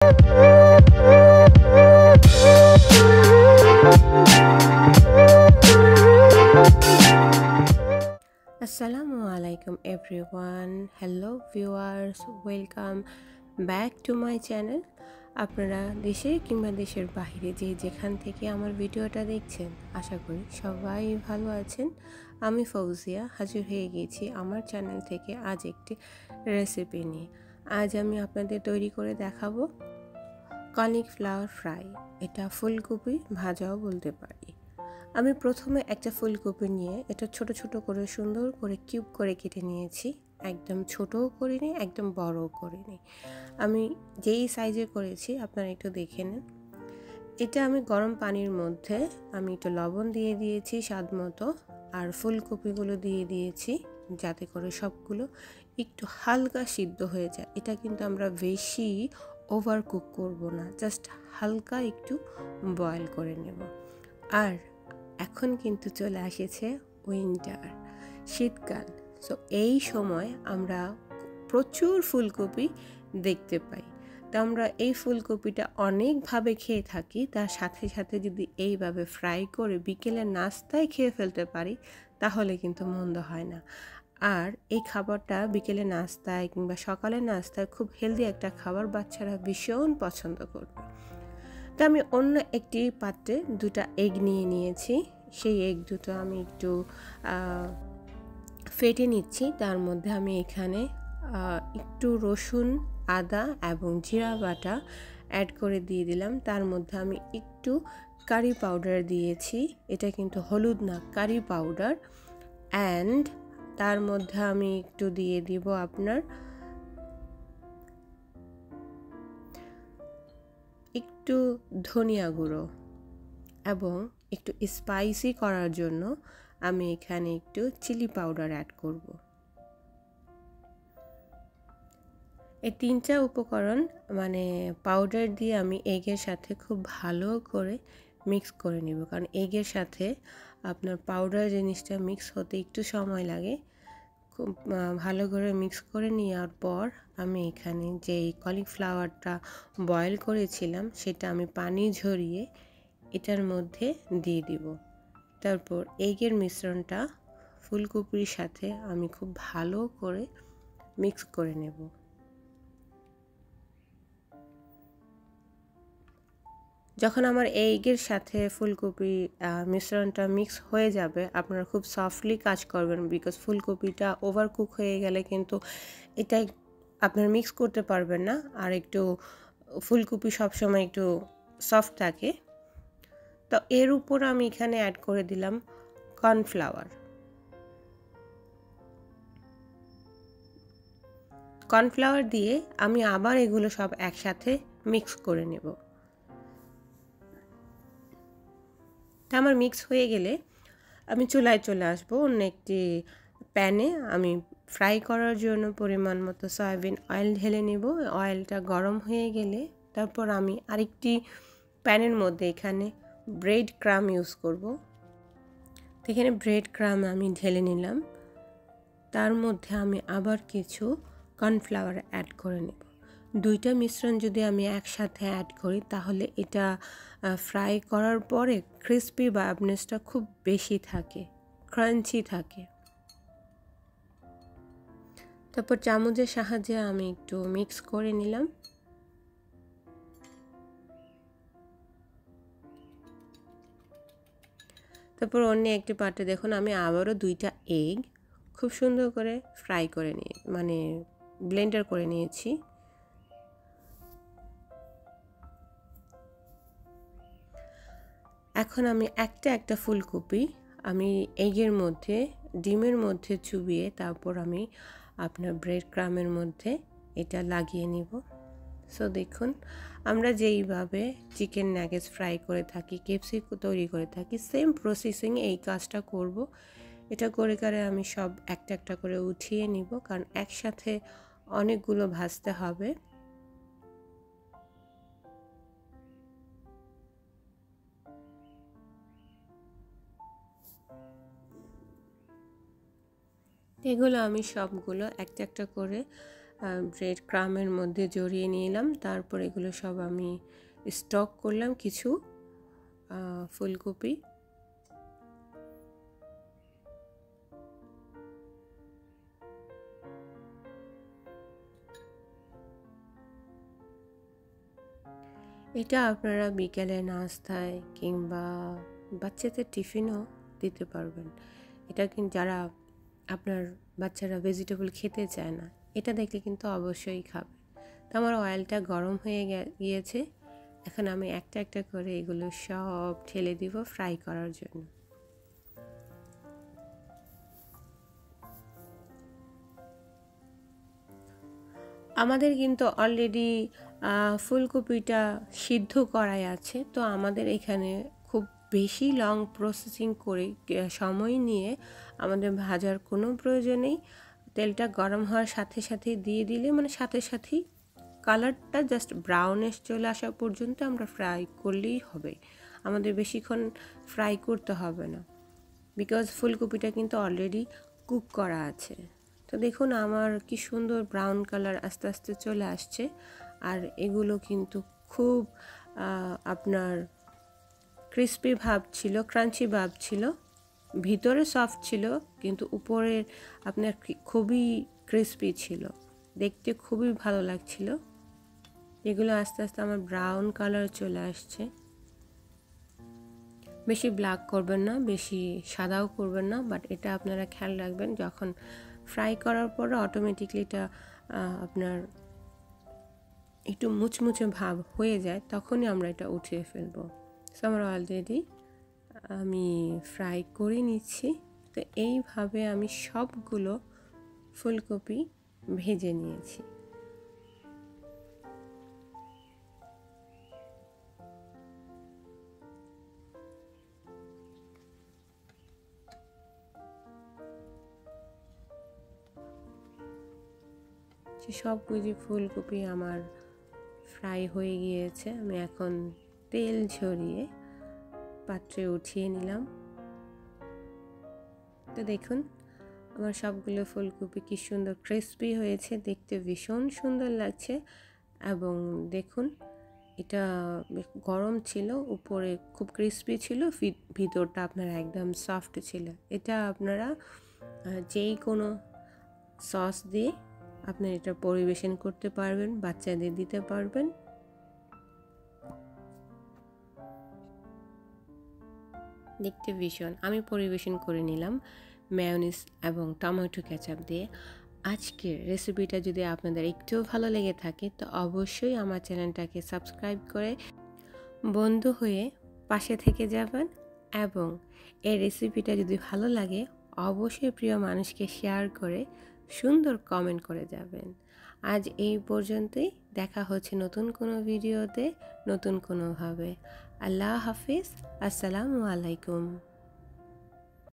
Assalamualaikum everyone, hello viewers, welcome back to my channel. আপনারা দেশে কিংবা দেশের বাইরে যেখান থেকে আমার ভিডিওটা দেখছেন আশা করি সবাই ভালো আছেন। আমি ফৌজিয়া হাজির হয়ে গেছি আমার চ্যানেল থেকে আজ একটি রেসিপি নিয়ে। আজ আমি আপনাদের তৈরি করে দেখাবো কলিফ্লাওয়ার ফ্রাই। এটা ফুলকপি ভাজাও বলতে পারি। আমি প্রথমে একটা ফুলকপি নিয়ে এটা ছোট ছোট করে সুন্দর করে কিউব করে কেটে নিয়েছি। একদম ছোটও করিনি, একদম বড়ও করিনি, আমি যেই সাইজে করেছি আপনারা একটু দেখে নেন। এটা আমি গরম পানির মধ্যে আমি একটু লবণ দিয়ে দিয়েছি স্বাদ মতো, আর ফুলকপিগুলো দিয়ে দিয়েছি যাতে করে সবগুলো একটু হালকা সিদ্ধ হয়ে যায়। এটা কিন্তু আমরা বেশি ওভার কুক করব না, জাস্ট হালকা একটু বয়েল করে নেব। আর এখন কিন্তু চলে আসেছে উইন্টার, শীতকাল। সো এই সময় আমরা প্রচুর ফুলকপি দেখতে পাই। তো আমরা এই ফুলকপিটা অনেকভাবে খেয়ে থাকি, তার সাথে সাথে যদি এইভাবে ফ্রাই করে বিকেলের নাস্তায় খেয়ে ফেলতে পারি তাহলে কিন্তু মন্দ হয় না। আর এই খাবারটা বিকেলের নাস্তায় কিংবা সকালের নাস্তায় খুব হেলদি একটা খাবার, বাচ্চারা ভীষণ পছন্দ করবে। তো আমি অন্য একটি পাত্রে দুটা এগ নিয়ে নিয়েছি। সেই এগ দুটো আমি একটু ফেটে নিচ্ছি। তার মধ্যে আমি এখানে একটু রসুন, আদা এবং জিরা বাটা অ্যাড করে দিয়ে দিলাম। তার মধ্যে আমি একটু কারি পাউডার দিয়েছি, এটা কিন্তু হলুদ না, কারি পাউডার। অ্যান্ড তার মধ্যে আমি একটু দিয়ে দিব আপনার একটু ধনিয়া গুঁড়ো, এবং একটু স্পাইসি করার জন্য আমি এখানে একটু চিলি পাউডার অ্যাড করব। এই তিনটা উপকরণ মানে পাউডার দিয়ে আমি এগের সাথে খুব ভালো করে মিক্স করে নেব, কারণ এগের সাথে আপনার পাউডার জিনিসটা মিক্স হতে একটু সময় লাগে। খুব ভালো করে মিক্স করে নেওয়ার পর আমি এখানে যে কলিফ্লাওয়ারটা বয়েল করেছিলাম সেটা আমি পানি ঝরিয়ে এটার মধ্যে দিয়ে দিব। তারপর এগের মিশ্রণটা ফুলকপির সাথে আমি খুব ভালো করে মিক্স করে নেব। যখন আমার এগের সাথে ফুলকপি মিশ্রণটা মিক্স হয়ে যাবে, আপনারা খুব সফটলি কাজ করবেন, বিকজ ফুলকপিটা ওভারকুক হয়ে গেলে কিন্তু এটা আপনারা মিক্স করতে পারবেন না। আর একটু ফুলকপি সবসময় একটু সফট থাকে। তো এর উপর আমি এখানে অ্যাড করে দিলাম কর্নফ্লাওয়ার দিয়ে আমি আবার এগুলো সব একসাথে মিক্স করে নেব। তা আমার মিক্স হয়ে গেলে আমি চুলায় চলে আসবো। অন্য একটি প্যানে আমি ফ্রাই করার জন্য পরিমাণ মতো সয়াবিন অয়েল ঢেলে নেব। অয়েলটা গরম হয়ে গেলে তারপর আমি আরেকটি প্যানের মধ্যে এখানে ব্রেড ক্রাম ইউজ করব। এখানে ব্রেড ক্রাম আমি ঢেলে নিলাম। তার মধ্যে আমি আবার কিছু কর্নফ্লাওয়ার অ্যাড করে নেব। দুইটা মিশ্রণ যদি আমি একসাথে অ্যাড করি তাহলে এটা ফ্রাই করার পরে ক্রিস্পি বাবনেসটা খুব বেশি থাকে, ক্রাঞ্চি থাকে। তারপর চামচের সাহায্যে আমি একটু মিক্স করে নিলাম। তারপর অন্য একটি পাত্রে দেখুন আমি আবারও দুইটা এগ খুব সুন্দর করে ফ্রাই করে নিয়ে মানে ব্লেন্ডার করে নিয়েছি। এখন আমি একটা ফুলকপি আমি এগের মধ্যে ডিমের মধ্যে চুবিয়ে তারপর আমি আপনার ব্রেড ক্রামের মধ্যে এটা লাগিয়ে নিব। সো দেখুন আমরা যেইভাবে চিকেন নাগেটস ফ্রাই করে থাকি, কেএফসি তৈরি করে থাকি, সেম প্রসেসিং এই কাজটা করব। এটা করে আমি সব একটা করে উঠিয়ে নিব, কারণ একসাথে অনেকগুলো ভাজতে হবে। এগুলো আমি সবগুলো একটা করে ব্রেড ক্রামের মধ্যে জড়িয়ে নিলাম। তারপর এগুলো সব আমি স্টক করলাম কিছু ফুলকপি। এটা আপনারা বিকেলে নাস্তায় কিংবা বাচ্চাদের টিফিনও দিতে পারবেন। এটা কিন্তু যারা আপনার বাচ্চারা ভেজিটেবল খেতে চায় না, এটা দেখলে কিন্তু অবশ্যই খাবে। তো আমার অয়েলটা গরম হয়ে গিয়েছে। এখন আমি একটা একটা করে এগুলো সব ঢেলে দিব ফ্রাই করার জন্য। আমাদের কিন্তু অলরেডি ফুলকপিটা সিদ্ধ করাই আছে, তো আমাদের এখানে খুব বেশি লং প্রসেসিং করে সময় নিয়ে আমাদের ভাজার কোনো প্রয়োজন নেই। তেলটা গরম হওয়ার সাথে সাথেই দিয়ে দিলে মানে সাথে সাথেই কালারটা জাস্ট ব্রাউনিশ চলে আসা পর্যন্ত আমরা ফ্রাই করলেই হবে। আমাদের বেশিক্ষণ ফ্রাই করতে হবে না, বিকজ ফুলকপিটা কিন্তু অলরেডি কুক করা আছে। তো দেখুন আমার কি সুন্দর ব্রাউন কালার আস্তে আস্তে চলে আসছে। আর এগুলো কিন্তু খুব আপনার ক্রিস্পি ভাব ছিল, ক্রাঞ্চি ভাব ছিল, ভিতরে সফট ছিল কিন্তু উপরের আপনার খুবই ক্রিস্পি ছিল, দেখতে খুবই ভালো লাগছিল। এগুলো আস্তে আস্তে আমার ব্রাউন কালার চলে আসছে। বেশি ব্ল্যাক করবেন না, বেশি সাদাও করবেন না, বাট এটা আপনারা খেয়াল রাখবেন যখন ফ্রাই করার পরে অটোমেটিকলি এটা আপনার একটু মুচমুচে ভাব হয়ে যায়, তখনই আমরা এটা উঠিয়ে ফেলবো। সো আমরা অলরেডি আমি ফ্রাই করে নিচ্ছি। তো এইভাবে আমি সবগুলো ফুলকপি ভেজে নিয়েছি। সবগুলো ফুলকপি আমার ফ্রাই হয়ে গিয়েছে। আমি এখন তেল ঝরিয়ে পাত্রে উঠিয়ে নিলাম। তো দেখুন আমার সবগুলো ফুলকপি কি সুন্দর ক্রিস্পি হয়েছে, দেখতে ভীষণ সুন্দর লাগছে। এবং দেখুন এটা গরম ছিল, উপরে খুব ক্রিস্পি ছিল, ভিতরটা আপনার একদম সফট ছিল। এটা আপনারা যেই কোনো সস দিয়ে আপনারা এটা পরিবেশন করতে পারবেন, বাচ্চাদের দিতে পারবেন। দেখতে ভীষণ। আমি পরিবেশন করে নিলাম মেয়োনিজ এবং টমেটো কেচাপ দিয়ে। আজকের রেসিপিটা যদি আপনাদের একটুও ভালো লেগে থাকে তো অবশ্যই আমার চ্যানেলটাকে সাবস্ক্রাইব করে বন্ধু হয়ে পাশে থেকে যাবেন। এবং এই রেসিপিটা যদি ভালো লাগে অবশ্যই প্রিয় মানুষকে শেয়ার করে সুন্দর কমেন্ট করে যাবেন। আজ এই পর্যন্তই, দেখা হচ্ছে নতুন কোনো ভিডিওতে নতুন কোনোভাবে। আল্লাহ হাফিজ, আসসালামু আলাইকুম।